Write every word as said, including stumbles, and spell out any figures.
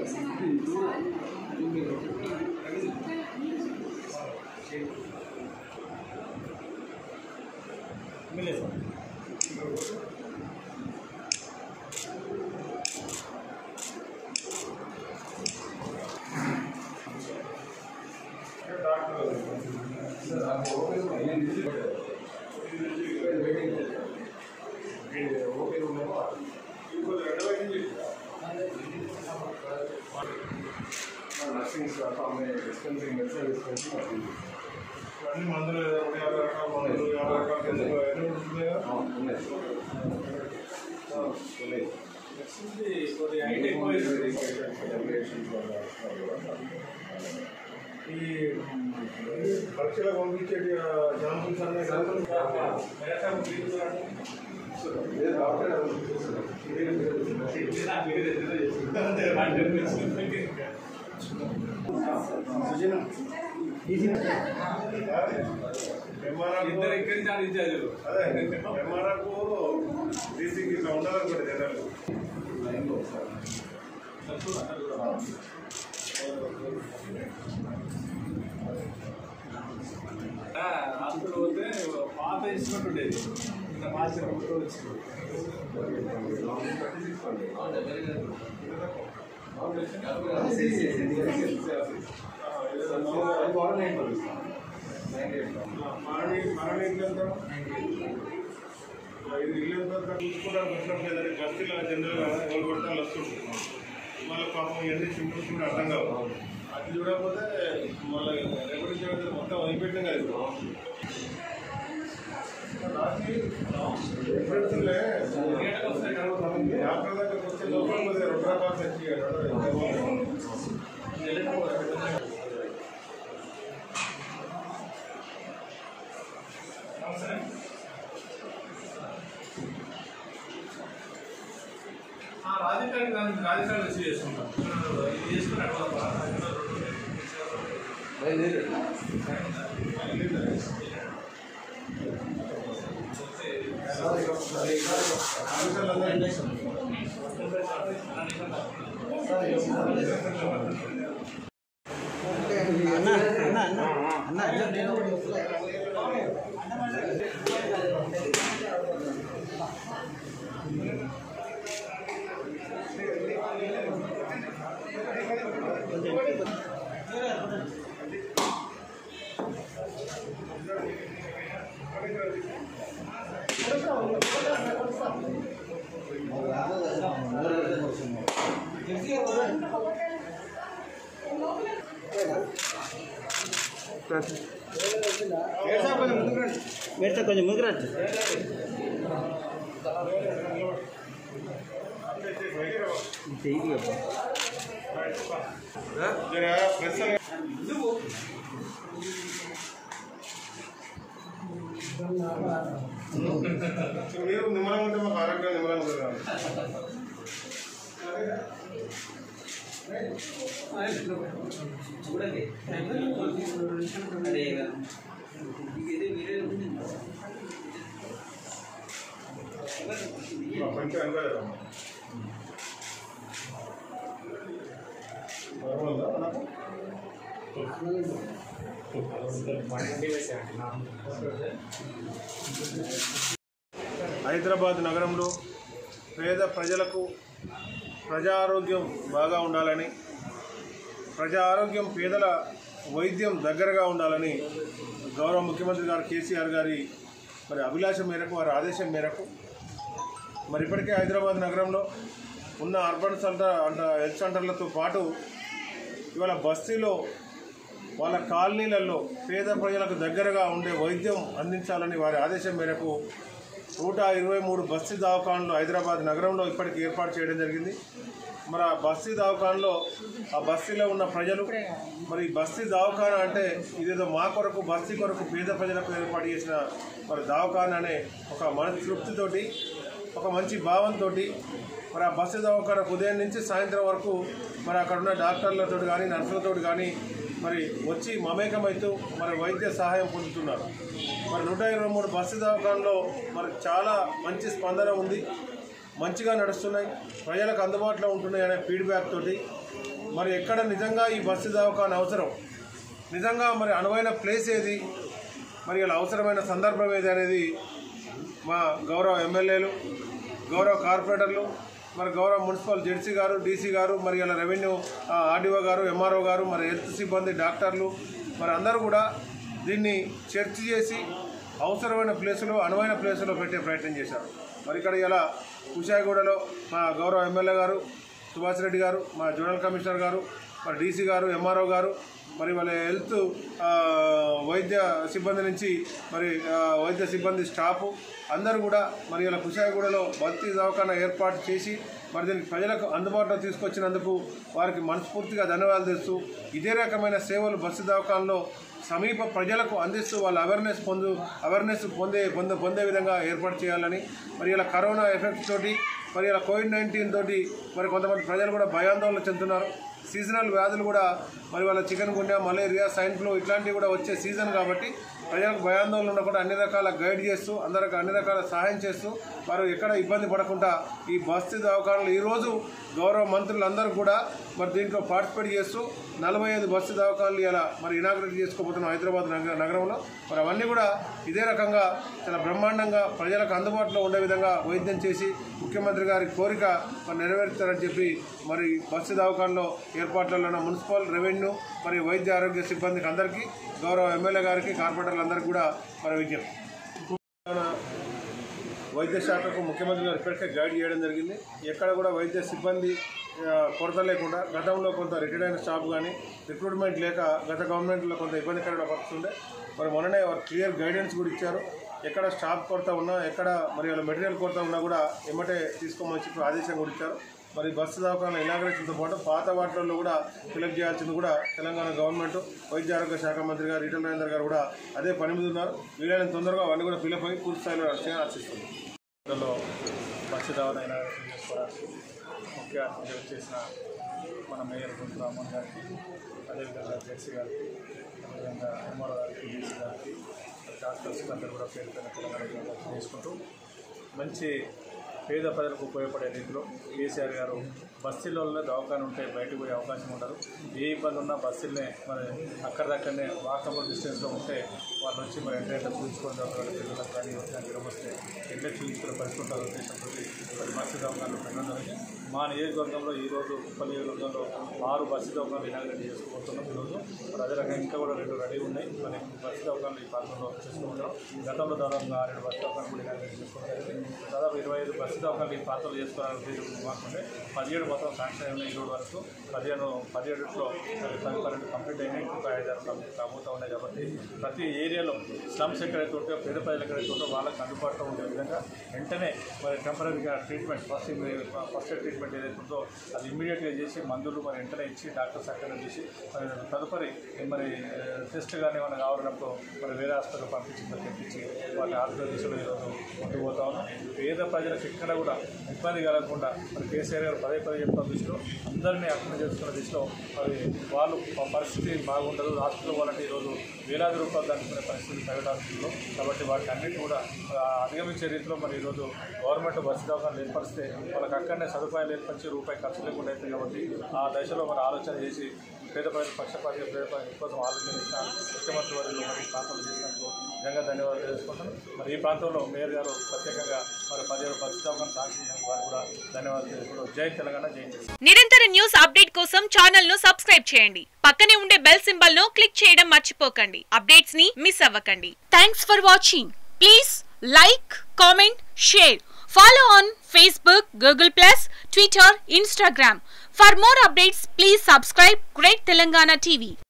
मिले sir nursing staff ఆమె dispensing medicine dispensing అన్ని మందులు యాభై రకాల మందులు యాభై రకాల కొద్దిగా హైట్ ఎక్కువ ఈ పరీక్షలకు పంపించేటి శాంపుల్స్ అన్నీ ఇద్దరు ఇక్కడి నుంచి ఇచ్చారు అదే ఎంఆర్ఆర్కు డీసీకి ఇట్లా ఉండాలనుకోండి జనాలు హాస్పిటల్ పోతే పాత ఇన్స్ట్రుమెంట్ ఉండేది ఇంకా మార్చి వచ్చింది మరణి మరణి ఇల్లు ఎంత ఇది ఇల్లు ఎంత చూసుకోవడానికి వచ్చినప్పుడు ఏదైనా బస్తీలో జనరల్గా ఎవరు కొడతాను వస్తుంటుంది మళ్ళీ పాపం ఎన్ని సింటమ్స్ కూడా అర్థం కావు అది చూడకపోతే మళ్ళీ రెవెన్యూ చూడకపోతే మొత్తం అయిపోయినాం కదా డిఫరెన్స్లే డాక్టర్ దగ్గరకు వచ్చే లోపల కొద్దిగా రెండు రకాలు తెచ్చి రాజకీయాన్ని దానికి రాజకీయాలు రిసీవ్ చేసుకుంటాం ఇది చేసుకుని అన్న అన్న అన్న అన్న मेरे కొంచెం ముగ్గురు మీరు నిమ్మలంగా ఉంటే మాకు ఆరోగ్యం నిమ్మలంగా ఉంటుంది చూడండి కొంచెం అనుకోలేదు హైదరాబాద్ నగరంలో పేద ప్రజలకు ప్రజా ఆరోగ్యం బాగా ఉండాలని, ప్రజా ఆరోగ్యం పేదల వైద్యం దగ్గరగా ఉండాలని గౌరవ ముఖ్యమంత్రి గారు కేసీఆర్ గారి మరి అభిలాషం మేరకు, వారి ఆదేశం మేరకు మరి ఇప్పటికే హైదరాబాద్ నగరంలో ఉన్న అర్బన్ సెంటర్ అంట హెల్త్ సెంటర్లతో పాటు ఇవాళ బస్తీలో వాళ్ళ కాలనీలలో పేద ప్రజలకు దగ్గరగా ఉండే వైద్యం అందించాలని వారి ఆదేశం మేరకు నూట ఇరవై మూడు బస్తీ దవాఖానాలు హైదరాబాద్ నగరంలో ఇప్పటికి ఏర్పాటు చేయడం జరిగింది. మరి ఆ బస్తీ దవాఖానలో ఆ బస్తీలో ఉన్న ప్రజలు మరి బస్తీ దవాఖానా అంటే ఇదేదో మా కొరకు బస్తీ కొరకు పేద ప్రజలకు ఏర్పాటు చేసిన మరి దవాఖానా అనే ఒక మనసు తృప్తితోటి, ఒక మంచి భావంతో మరి ఆ బస్తీ దవాఖానా ఉదయం నుంచి సాయంత్రం వరకు మరి అక్కడ ఉన్న డాక్టర్లతో కానీ నర్సులతో కానీ మరి వచ్చి మమేకమైతూ మరి వైద్య సహాయం పొందుతున్నారు. మరి నూట ఇరవై మూడు బస్తీ దవాఖానలో మరి చాలా మంచి స్పందన ఉంది, మంచిగా నడుస్తున్నాయి, ప్రజలకు అందుబాటులో ఉంటున్నాయి అనే ఫీడ్బ్యాక్ తోటి మరి ఎక్కడ నిజంగా ఈ బస్సు దవాఖాన అవసరం, నిజంగా మరి అనువైన ప్లేస్ ఏది, మరి ఇలా అవసరమైన సందర్భం ఏది అనేది మా గౌరవ ఎమ్మెల్యేలు, గౌరవ కార్పొరేటర్లు, మరి గౌరవ మున్సిపల్ జెడ్సీ గారు, డీసీ గారు, మరి ఇలా రెవెన్యూ ఆర్డీఓ గారు, ఎంఆర్ఓ గారు, మరి హెల్త్ సిబ్బంది, డాక్టర్లు, మరి అందరూ కూడా దీన్ని చర్చ చేసి అవసరమైన ప్లేసులో అనువైన ప్లేసులో పెట్టే ప్రయత్నం చేశారు. మరి ఇక్కడ ఇలా కుషాయిగూడలో మా గౌరవ ఎమ్మెల్యే గారు సుభాష్ రెడ్డి గారు, మా జోనల్ కమిషనర్ గారు, మరి డీసీ గారు, ఎంఆర్ఓ గారు, మరి వాళ్ళ హెల్త్ వైద్య సిబ్బంది నుంచి మరి వైద్య సిబ్బంది స్టాఫు అందరూ కూడా మరి ఇలా కుషాయిగూడలో భర్తీ దవాఖానా ఏర్పాటు చేసి మరి దీనికి ప్రజలకు అందుబాటులో తీసుకొచ్చినందుకు వారికి మనస్ఫూర్తిగా ధన్యవాదాలు తెస్తూ ఇదే రకమైన సేవలు బస్సు దవాఖానలో సమీప ప్రజలకు అందిస్తూ వాళ్ళ అవేర్నెస్ పొందు అవేర్నెస్ పొందే పొంద పొందే విధంగా ఏర్పాటు చేయాలని, మరి ఇలా కరోనా ఎఫెక్ట్ తోటి, మరి ఇలా కోవిడ్ నైన్టీన్ తోటి మరి కొంతమంది ప్రజలు కూడా భయాందోళన చెందుతున్నారు. సీజనల్ వ్యాధులు కూడా మరి వాళ్ళ chikungunya, malaria, swine flu ఇట్లాంటివి కూడా వచ్చే సీజన్ కాబట్టి ప్రజలకు భయాందోళన ఉండకుండా అన్ని రకాల గైడ్ చేస్తూ అందరికి అన్ని రకాల సహాయం చేస్తూ వారు ఎక్కడ ఇబ్బంది పడకుండా ఈ బస్తీ దవాఖానాలు ఈరోజు గౌరవ మంత్రులందరూ కూడా మరి దీంట్లో పార్టిసిపేట్ చేస్తూ నలభై ఐదు బస్తీ దవాఖానాలు ఇలా మరి ఇనాగ్రేట్ చేసుకోబోతున్నాం హైదరాబాద్ నగర నగరంలో మరి అవన్నీ కూడా ఇదే రకంగా చాలా బ్రహ్మాండంగా ప్రజలకు అందుబాటులో ఉండే విధంగా వైద్యం చేసి ముఖ్యమంత్రి గారి కోరిక మరి నెరవేరుతారని చెప్పి మరి బస్తీ దవాఖానాలో ఏర్పాట్లలో ఉన్న మున్సిపల్, రెవెన్యూ, మరి వైద్య ఆరోగ్య సిబ్బందికి అందరికీ, గౌరవ ఎమ్మెల్యే గారికి, కార్పొరేటర్లందరికీ కూడా మరి విజ్ఞప్తి. వైద్య శాఖకు ముఖ్యమంత్రి గారు ఇప్పటికే గైడ్ చేయడం జరిగింది. ఎక్కడ కూడా వైద్య సిబ్బంది కొరత లేకుండా, గతంలో కొంత రిటైర్డ్ అయిన స్టాఫ్ కానీ రిక్రూట్మెంట్ లేక గత గవర్నమెంట్లో కొంత ఇబ్బందికరమైన పరిస్థితుండే మరి మొన్ననే వారు క్లియర్ గైడెన్స్ కూడా ఇచ్చారు. ఎక్కడ స్టాఫ్ కొరత ఉన్నా, ఎక్కడ మరి వాళ్ళ మెటీరియల్ కొరత ఉన్నా కూడా ఎమ్మటే తీసుకోమని చెప్పి ఆదేశం కూడా ఇచ్చారు. మరి బస్సు దవాఖానా ఇనాగ్రేషన్తో పాటు పాత వాటిల్లో కూడా ఫిలప్ చేయాల్సింది కూడా తెలంగాణ గవర్నమెంట్ వైద్య ఆరోగ్య శాఖ మంత్రి గారు ఈటల రాజేందర్ గారు కూడా అదే పని మీద ఉన్నారు. వీలైనంత తొందరగా అవన్నీ కూడా ఫిలప్ అయ్యి పూర్తి స్థాయిలో ఆశిస్తుంది. బస్సు దవాఖానా ఇనాగ్రేషన్ చేసుకోవడానికి ముఖ్య అతిథిగా చేసిన మన మేయర్ గుంటూరు రామన్ గారికి, అదేవిధంగా జెడ్సీ గారికి, అదేవిధంగా ఎంఆర్ఓ గారికి, డీసీ గారికి, డాక్టర్స్ అందరూ కూడా పేరు పైన తెలంగాణ చేసుకుంటూ మంచి పేద ప్రజలకు ఉపయోగపడే రీతిలో కేసీఆర్ గారు బస్సులలో దవాఖాన ఉంటే బయటకు పోయే అవకాశం ఉండదు. ఏ ఇబ్బంది ఉన్నా బస్సులనే మరి అక్కడిదక్కడనే వాకబుల్ డిస్టెన్స్లో ఉంటే వాళ్ళు వచ్చి మరి ఎంటర్ ఎంటర్ చూపించుకొని పిల్లలకు కానీ వస్తే ఎంటర్ చూపించుకునే పరిస్థితి ఉంటారు ఉద్దేశంతో మరి బస్సు దవాఖానలు పెట్టడం జరిగింది. మా నియోజకవర్గంలో ఈరోజు ఉప్పల్ నియోజకవర్గంలో ఆరు బస్సు దవాఖానలు ఇనాగ్రేట్ చేసుకోబోతున్నాం. ఈరోజు మరి అదే రకంగా ఇంకా కూడా రెండు రెడీ ఉన్నాయి. మరి బస్సు దవాఖానలు ఈ ప్రాంతంలో చేసుకుంటున్నాం. గతంలో దాదాపుగా ఆరేడు బస్సు దవాఖానలు కూడా ఇనాగ్రేట్ చేసుకోవడం జరిగింది. దాదాపు ఇరవై ఐదు బస్సు దవాఖానలు ఈ ప్రాంతంలో చేసుకోవాలని ఉద్దేశం మాకుంటే పదిహేడు మొత్తం శాంక్షన్ అయినాయి. ఈరోజు వరకు పదిహేను పదిహేడులో పది పన్నెండు కంప్లీట్ అయినాయి. ఇంకొక ఐదారు కంప్లీట్ కాబోతూ ఉన్నాయి. కాబట్టి ప్రతి ఏరియాలో స్లమ్స్ ఎక్కడైతే ఉంటే పేద ప్రజలు ఎక్కడైతే ఉంటే వాళ్ళకి అందుబాటులో ఉండే విధంగా వెంటనే మరి టెంపరీగా treatment first first aid treatment ఏదైతే ఉందో అది ఇమ్మీడియట్గా చేసి మందులు మరి వెంటనే ఇచ్చి డాక్టర్స్ అక్కడ చేసి మరి తదుపరి మరి టెస్ట్ కానీ ఏమైనా కావాలన్నప్పుడు మరి వేరే హాస్పిటల్ పంపించి తెప్పించి వాటిని ఆరోగ్య దిశలో ఈరోజు ముందుకు పోతా ఉన్నాం. పేద ప్రజలకు ఎక్కడ కూడా ఇబ్బంది కలగకుండా మరి కేసీఆర్ గారు పదే పదే చెప్తున్న దిశలో అందరినీ అర్థం చేసుకున్న దిశలో మరి వాళ్ళు పరిస్థితి బాగుండదు. హాస్పిటల్ వాళ్ళంటే ఈరోజు వేలాది రూపాయలు దాచుకునే పరిస్థితి ప్రైవేట్ హాస్పిటల్లో. కాబట్టి వాటిని అన్నింటి కూడా అధిగమించే రీతిలో మరి ఈరోజు గవర్నమెంట్ బస్సు దవాఖానాలు ఏర్పరిస్తే వాళ్ళకి అక్కడనే సదుపాయాలు ఏర్పరిచి రూపాయి ఖర్చు లేకుండా అవుతాయి. కాబట్టి ఆ దశలో మరి ఆలోచన చేసి పేద ప్రజలు పక్షపాతి పేద ప్రజల కోసం ఆలోచన చేసిన ముఖ్యమంత్రి వారిలో మరి ఈ ప్రాంతంలో చేసినందుకు నిజంగా ధన్యవాదాలు తెలుసుకుంటాను. మరి ఈ ప్రాంతంలో మేయర్ గారు ప్రత్యేకంగా మరి పదిహేడు బస్సు దవాఖానా సాక్షి వారు కూడా ధన్యవాదాలు తెలుసుకుంటూ జై తెలంగాణ, జై జై. నిరంతర న్యూస్ అప్డేట్ కోసం ఛానల్ ను సబ్స్క్రైబ్ చేయండి. పక్కనే ఉండే బెల్ సింబల్ ను క్లిక్ చేయడం మర్చిపోకండి. అప్డేట్స్ ని మిస్ అవ్వకండి. Thanks for watching. Please like, comment, share. Follow on Facebook, Google plus, Twitter, Instagram. For more updates, please subscribe Great Telangana T V.